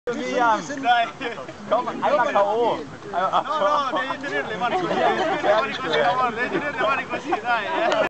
Via, dai, einmal K.O. No, devi tenere le mani così, devi tenere le mani così, devi tenere le mani così, dai.